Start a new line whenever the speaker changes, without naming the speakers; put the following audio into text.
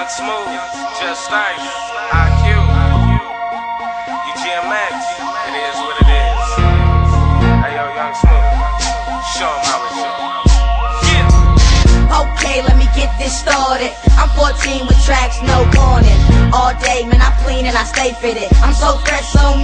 Young Smooth, Just Nice, IQ, UGMX, it is what it is. Hey yo, Young Smooth, show 'em how it's done. Yeah.
Okay, let me get this started. I'm 14 with tracks, no warning. All day, man, I clean and I stay fitted. I'm so fresh, so